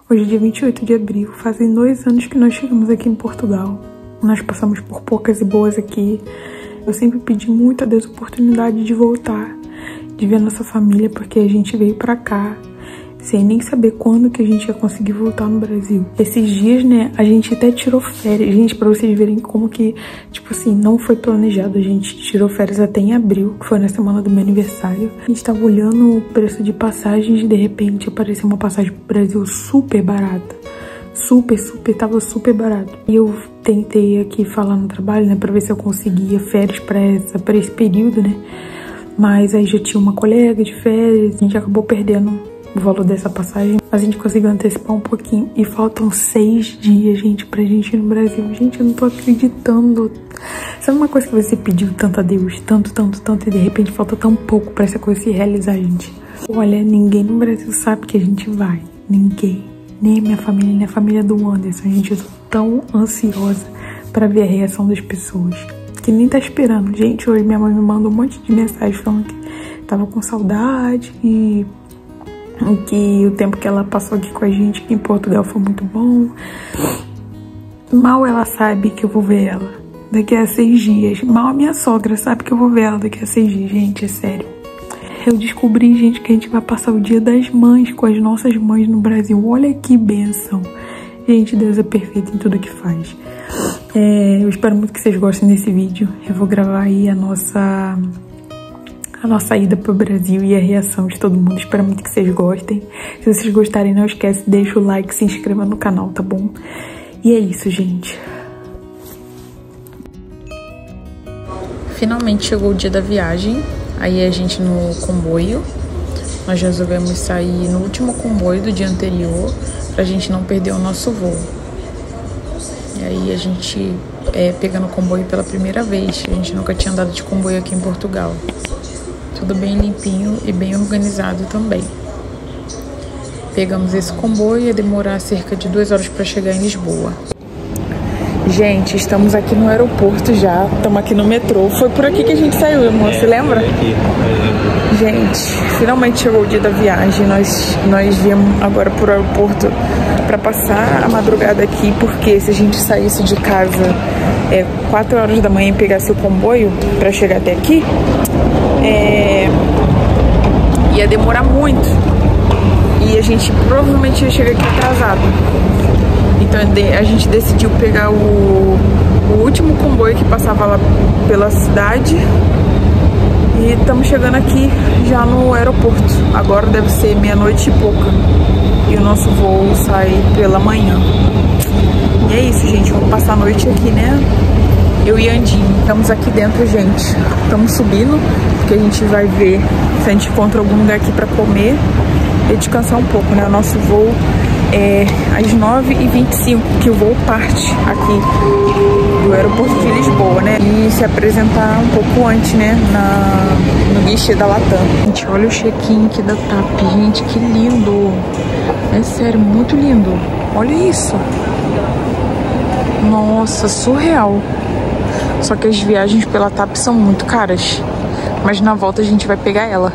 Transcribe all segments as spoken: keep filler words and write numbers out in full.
Hoje é dia vinte e oito de abril, fazem dois anos que nós chegamos aqui em Portugal. Nós passamos por poucas e boas aqui. Eu sempre pedi muito a Deus a oportunidade de voltar, de ver nossa família, porque a gente veio pra cá sem nem saber quando que a gente ia conseguir voltar no Brasil. Esses dias, né, a gente até tirou férias. Gente, pra vocês verem como que, tipo assim, não foi planejado. A gente tirou férias até em abril, que foi na semana do meu aniversário. A gente tava olhando o preço de passagens e de repente apareceu uma passagem pro Brasil super barata. Super, super, tava super barato. E eu tentei aqui falar no trabalho, né, pra ver se eu conseguia férias pra, essa, pra esse período, né. Mas aí já tinha uma colega de férias, a gente acabou perdendo o valor dessa passagem, mas a gente conseguiu antecipar um pouquinho. E faltam seis dias, gente, pra gente ir no Brasil. Gente, eu não tô acreditando. Sabe uma coisa que você pediu tanto a Deus, tanto, tanto, tanto, e de repente falta tão pouco pra essa coisa se realizar, gente? Olha, ninguém no Brasil sabe que a gente vai. Ninguém. Nem a minha família, nem a família do Anderson. Gente, eu tô tão ansiosa pra ver a reação das pessoas, que nem tá esperando. Gente, hoje minha mãe me mandou um monte de mensagem falando que tava com saudade e que o tempo que ela passou aqui com a gente aqui em Portugal foi muito bom. Mal ela sabe que eu vou ver ela daqui a seis dias. Mal a minha sogra sabe que eu vou ver ela daqui a seis dias, gente, é sério. Eu descobri, gente, que a gente vai passar o Dia das Mães com as nossas mães no Brasil. Olha que bênção. Gente, Deus é perfeito em tudo que faz. É, eu espero muito que vocês gostem desse vídeo. Eu vou gravar aí a nossa... a nossa ida pro Brasil e a reação de todo mundo. Espero muito que vocês gostem. Se vocês gostarem, não esquece, deixa o like, se inscreva no canal, tá bom? E é isso, gente. Finalmente chegou o dia da viagem. Aí a gente no comboio. Nós resolvemos sair no último comboio do dia anterior, pra gente não perder o nosso voo. E aí a gente é, pegando o comboio pela primeira vez. A gente nunca tinha andado de comboio aqui em Portugal. Tudo bem limpinho e bem organizado também. Pegamos esse comboio e ia demorar cerca de duas horas para chegar em Lisboa. Gente, estamos aqui no aeroporto já. Estamos aqui no metrô. Foi por aqui que a gente saiu, amor. Você lembra? Gente, finalmente chegou o dia da viagem. Nós, nós viemos agora pro aeroporto para passar a madrugada aqui, porque se a gente saísse de casa é, quatro horas da manhã e pegasse o comboio para chegar até aqui, É, ia demorar muito e a gente provavelmente ia chegar aqui atrasado. Então a gente decidiu pegar o, o último comboio que passava lá pela cidade e estamos chegando aqui já no aeroporto. Agora deve ser meia-noite e pouca e o nosso voo sai pela manhã. E é isso, gente, vamos passar a noite aqui, né? Eu e Andinho, estamos aqui dentro, gente. Estamos subindo, porque a gente vai ver se a gente encontra algum lugar aqui para comer e descansar um pouco, né? O nosso voo é às nove e vinte e cinco, que o voo parte aqui do aeroporto de Lisboa, né? E se apresentar um pouco antes, né? Na, no guichê da Latam. Gente, olha o check-in aqui da TAP, gente, que lindo. É sério, muito lindo. Olha isso. Nossa, surreal. Só que as viagens pela TAP são muito caras. Mas na volta a gente vai pegar ela.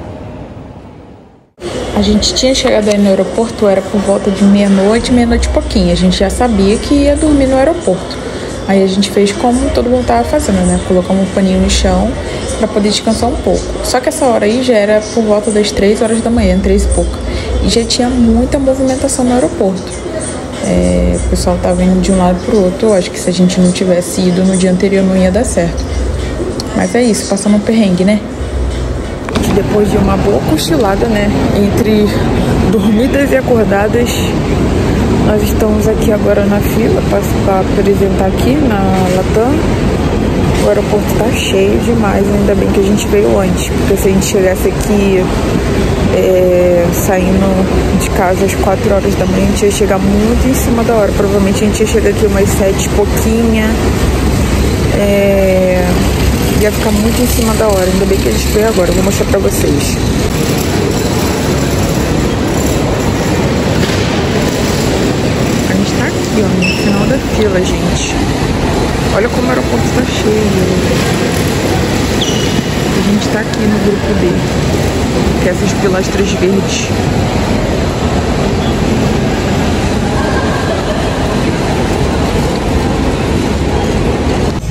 A gente tinha chegado aí no aeroporto, era por volta de meia-noite, meia-noite e pouquinho. A gente já sabia que ia dormir no aeroporto. Aí a gente fez como todo mundo tava fazendo, né? Colocamos um paninho no chão pra poder descansar um pouco. Só que essa hora aí já era por volta das três horas da manhã, três e pouca. E já tinha muita movimentação no aeroporto. É, o pessoal tava indo de um lado pro outro. Eu acho que se a gente não tivesse ido no dia anterior não ia dar certo. Mas é isso, passando um perrengue, né? Depois de uma boa cochilada, né? Entre dormidas e acordadas, nós estamos aqui agora na fila para apresentar aqui na Latam. O aeroporto tá cheio demais, ainda bem que a gente veio antes, porque se a gente chegasse aqui é, saindo de casa às quatro horas da manhã, a gente ia chegar muito em cima da hora. Provavelmente a gente ia chegar aqui umas sete e pouquinha. É, ia ficar muito em cima da hora, ainda bem que a gente veio agora. Eu vou mostrar pra vocês. A gente tá aqui, ó, no final da fila, gente. Olha como o aeroporto tá cheio. A gente tá aqui no grupo D, que é essas pilastras verdes.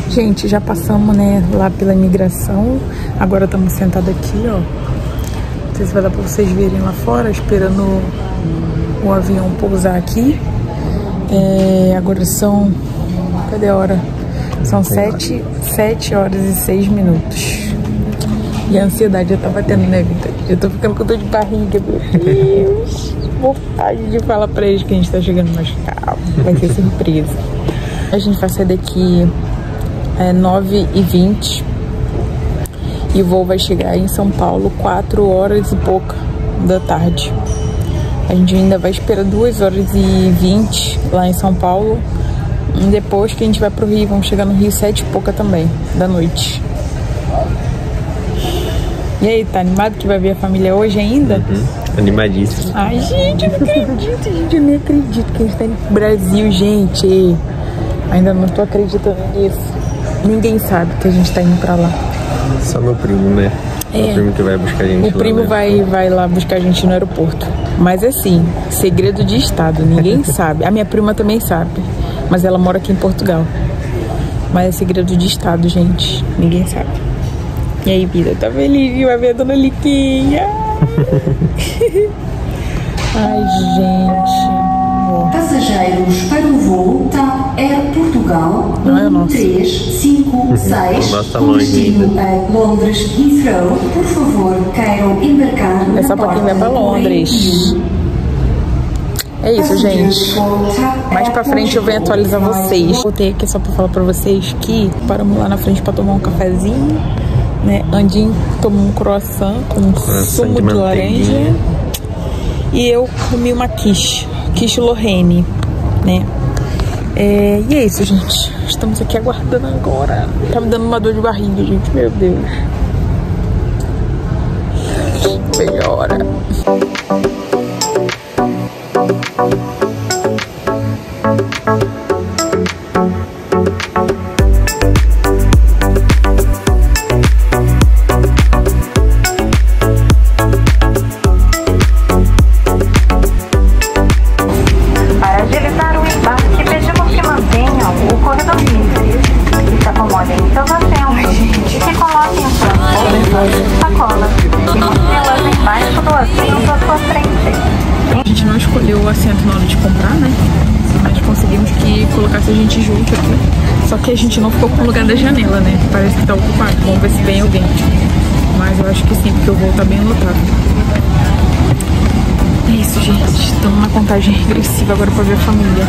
Gente, já passamos, né, lá pela imigração. Agora estamos sentados aqui, ó. Não sei se vai dar pra vocês verem lá fora, esperando o avião pousar aqui. É, agora são... Cadê a hora? São sete, sete horas e seis minutos. E a ansiedade já tá batendo, né, Vitor? Eu tô ficando com dor de barriga, meu Deus. Vontade de falar pra eles que a gente tá chegando mais calmo. Vai ser surpresa. A gente vai sair daqui é, nove e vinte. E o voo vai chegar em São Paulo quatro horas e pouca da tarde. A gente ainda vai esperar duas horas e vinte lá em São Paulo. E depois que a gente vai pro Rio, vamos chegar no Rio sete e pouca também, da noite. E aí, tá animado que vai ver a família hoje ainda? Uhum. Animadíssimo. Ai, gente, eu não acredito, gente, eu nem acredito que a gente tá indo pro Brasil, gente. Ainda não tô acreditando nisso. Ninguém sabe que a gente tá indo pra lá. Só meu primo, né? É. O primo que vai buscar a gente O primo lá, né? vai, vai lá buscar a gente no aeroporto. Mas assim, segredo de estado, ninguém sabe. A minha prima também sabe, mas ela mora aqui em Portugal. Mas é segredo de estado, gente. Ninguém sabe. E aí, vida, tá feliz que vai ver a dona Liquinha? Ai, gente. Passageiros para o voo TAP Air Portugal um três cinco seis, Nossa, com longe destino a Londres Heathrow. Por favor, queiram embarcar na É só pra quem vai pra Londres. É isso, gente. Mais pra frente eu venho atualizar vocês. Voltei aqui só pra falar pra vocês que paramos lá na frente pra tomar um cafezinho, né? Andinho tomou um croissant com Croissant sumo de de laranja. manteiguinha. E eu comi uma quiche, quiche Lorraine, né? É, e é isso, gente. Estamos aqui aguardando agora. Tá me dando uma dor de barriga, gente. Meu Deus. Melhora. A gente não escolheu o assento na hora de comprar, né? Mas conseguimos que colocasse a gente junto aqui. Só que a gente não ficou com o lugar da janela, né? Parece que tá ocupado. Vamos ver se vem alguém. Mas eu acho que sim, porque o voo tá bem lotado. É isso, gente. Estamos na contagem regressiva agora pra ver a família.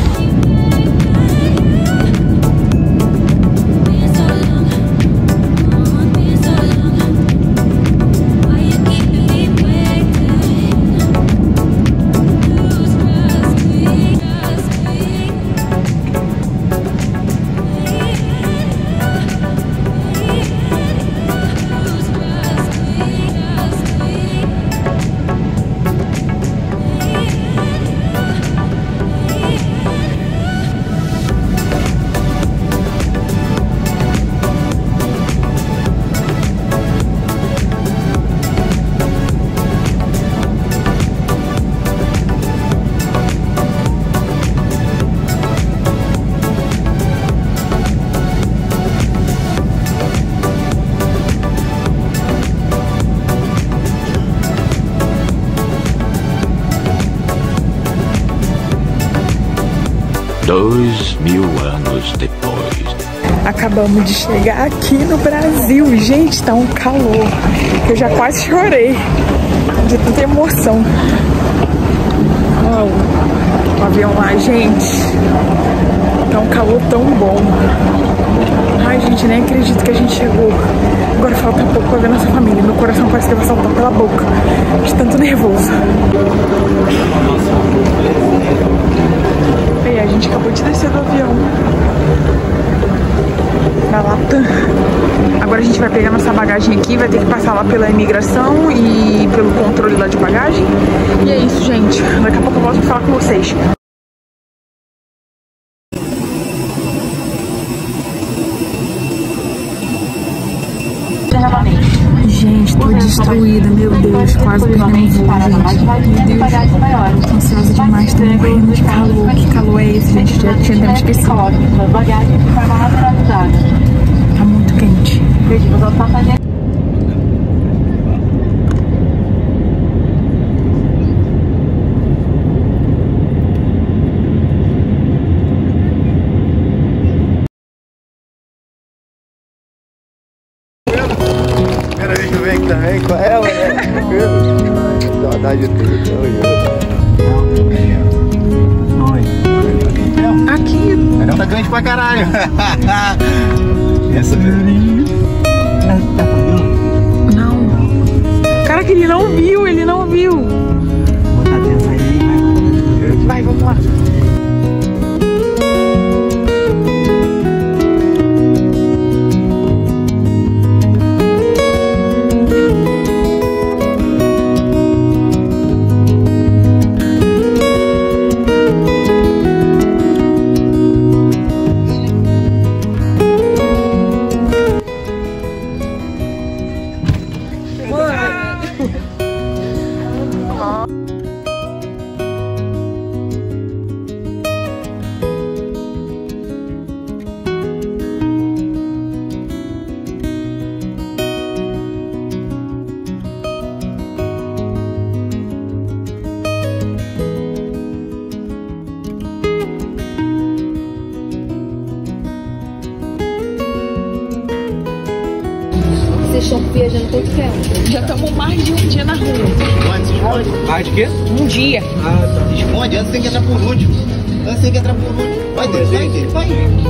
Dois mil anos depois. Acabamos de chegar aqui no Brasil. Gente, tá um calor. Eu já quase chorei de tanta emoção. Olha o avião lá, gente. Tá um calor tão bom. Ai, gente, nem acredito que a gente chegou. Agora falta pouco pra ver nossa família. Meu coração parece que vai saltar pela boca de tanto nervoso. E a gente acabou de descer do avião da Latam. Agora a gente vai pegar nossa bagagem aqui, vai ter que passar lá pela imigração e pelo controle lá de bagagem. E é isso, gente. Daqui a pouco eu volto pra falar com vocês. Gente, tô de destruída, meu Deus, quase perdemos voo, gente. Meu Deus, tô ansiosa demais, tô morrendo de calor. Que calor é esse, gente? Já tinha até me esquecido. Tá muito quente. Também com ela, né? Saudade de tudo. Aqui. Ela tá grande pra caralho. Essa velhinha. Não. Cara, que ele não viu, ele não viu. Vou botar dentro aí, vai. Vai, vamos lá. Vocês estão viajando quanto tempo? Já estamos mais de um dia na rua. mais de quê? Um dia. Ah, tá. Esconde, antes tem que entrar por último. Antes tem que entrar por último. Vai, Deus, vai, Deus, vai.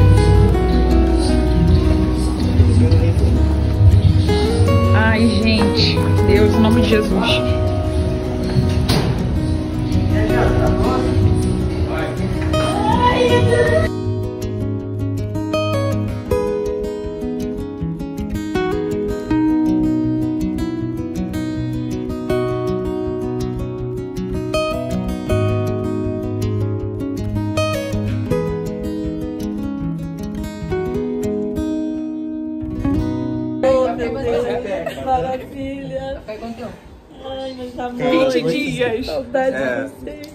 Ai, gente. Deus, em nome de Jesus. Maravilha. Ai, meus amores. vinte dias. Saudade é. de vocês.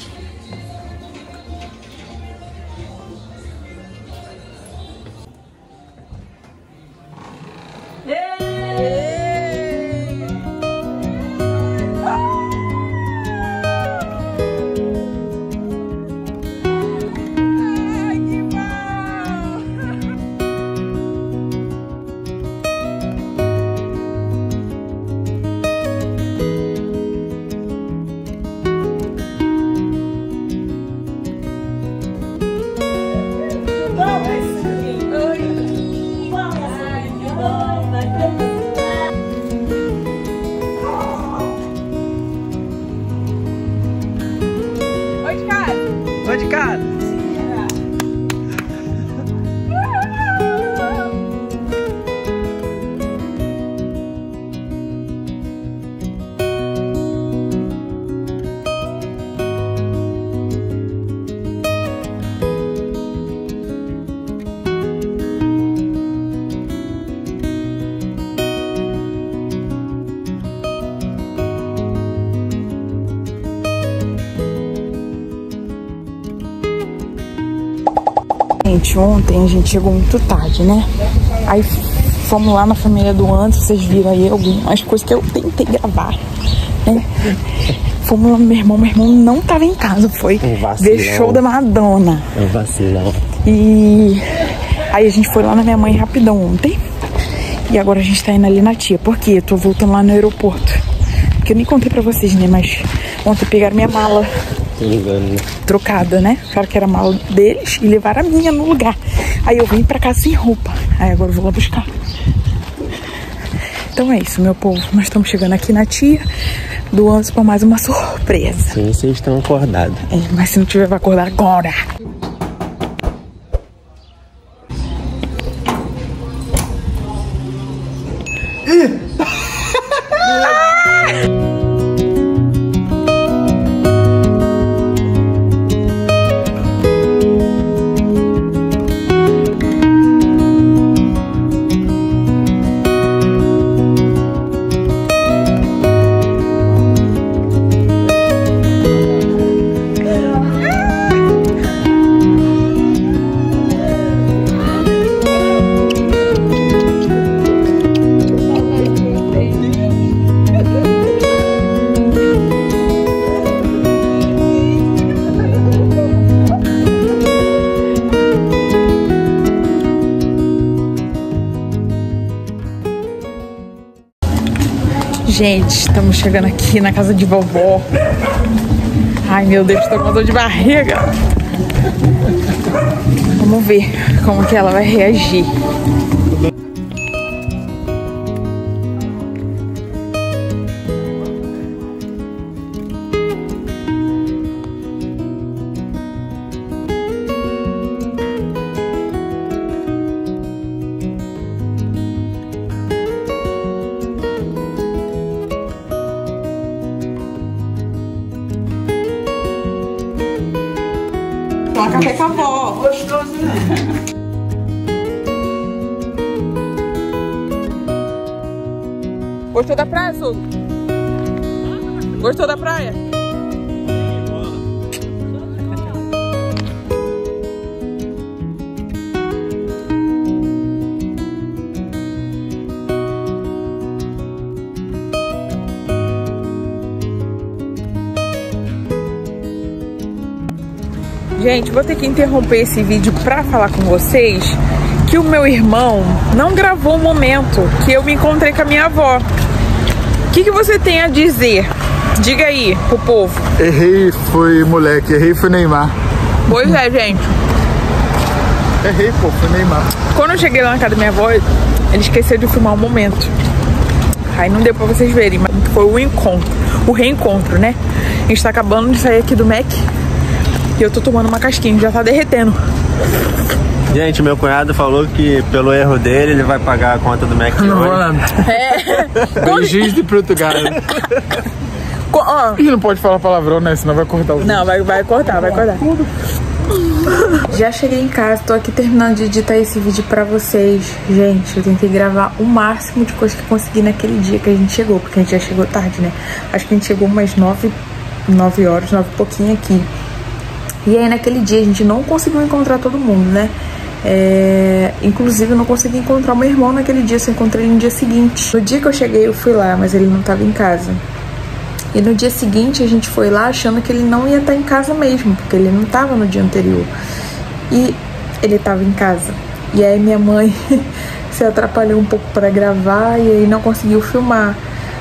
Oi de casa. Gente, ontem a gente chegou muito tarde, né? Aí fomos lá na família do Anderson, vocês viram aí algumas coisas que eu tentei gravar, né? Fomos lá no meu irmão, meu irmão não tava em casa, foi ver show da Madonna. É um vacilão. E aí a gente foi lá na minha mãe rapidão ontem. E agora a gente tá indo ali na tia, porque eu tô voltando lá no aeroporto. Porque eu nem contei pra vocês, né? Mas ontem pegaram minha mala. Engano. Trocada, né? Acharam que era a mala deles e levaram a minha no lugar. Aí eu vim pra cá sem roupa. Aí agora eu vou lá buscar. Então é isso, meu povo. Nós estamos chegando aqui na tia do Anderson pra mais uma surpresa. Sim, vocês estão acordados. É, mas se não tiver, vai acordar agora. Gente, estamos chegando aqui na casa de vovó. Ai, meu Deus, tô com dor de barriga. Vamos ver como que ela vai reagir. Toma café com a avó. Gostoso, né? Gostou da praia, Suco? Gostou da praia? Gente, vou ter que interromper esse vídeo pra falar com vocês que o meu irmão não gravou o momento que eu me encontrei com a minha avó. O que, que você tem a dizer? Diga aí pro povo. Errei, foi moleque. Errei, foi Neymar. Pois é, gente. Errei, pô, foi Neymar. Quando eu cheguei lá na casa da minha avó, ele esqueceu de filmar o momento. Aí não deu pra vocês verem, mas foi o encontro, o reencontro, né? A gente tá acabando de sair aqui do Mac. E eu tô tomando uma casquinha, já tá derretendo. Gente, meu cunhado falou que pelo erro dele, ele vai pagar a conta do Mac Não hoje. vou lá. É. Beijinhos de Portugal. Co ó. E não pode falar palavrão, né? Senão vai cortar o vídeo. Não, vai, vai cortar, vai cortar. Já cheguei em casa, tô aqui terminando de editar esse vídeo pra vocês. Gente, eu tentei gravar o máximo de coisa que consegui naquele dia que a gente chegou, porque a gente já chegou tarde, né? Acho que a gente chegou umas nove, nove horas, nove e pouquinho aqui. E aí naquele dia a gente não conseguiu encontrar todo mundo, né? É... Inclusive eu não consegui encontrar o meu irmão naquele dia, só encontrei ele no dia seguinte. No dia que eu cheguei eu fui lá, mas ele não tava em casa. E no dia seguinte a gente foi lá achando que ele não ia estar em casa mesmo, porque ele não tava no dia anterior. E ele tava em casa. E aí minha mãe se atrapalhou um pouco para gravar e aí não conseguiu filmar.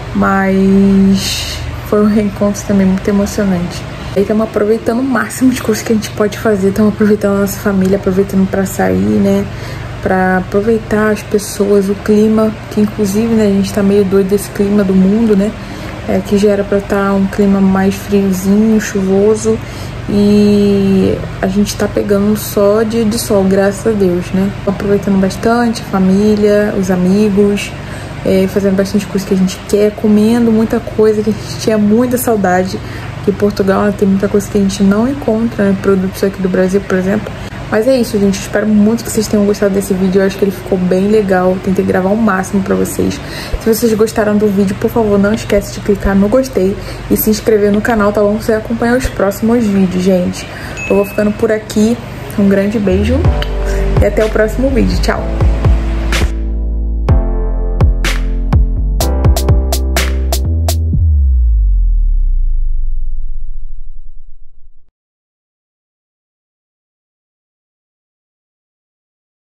Mas foi um reencontro também muito emocionante. Aí estamos aproveitando o máximo de coisas que a gente pode fazer. Estamos aproveitando a nossa família, aproveitando para sair, né? Para aproveitar as pessoas, o clima, que inclusive, né, a gente tá meio doido desse clima do mundo, né? É, que já era para estar um clima mais friozinho, chuvoso. E a gente tá pegando só dia de sol, graças a Deus, né? Aproveitando bastante a família, os amigos, é, fazendo bastante coisa que a gente quer, comendo muita coisa que a gente tinha muita saudade. Em Portugal, né, tem muita coisa que a gente não encontra, né, produtos aqui do Brasil, por exemplo. Mas é isso, gente. Espero muito que vocês tenham gostado desse vídeo. Eu acho que ele ficou bem legal. Tentei gravar o máximo pra vocês. Se vocês gostaram do vídeo, por favor, não esquece de clicar no gostei e se inscrever no canal, tá bom? Pra você acompanhar os próximos vídeos, gente. Eu vou ficando por aqui. Um grande beijo e até o próximo vídeo. Tchau!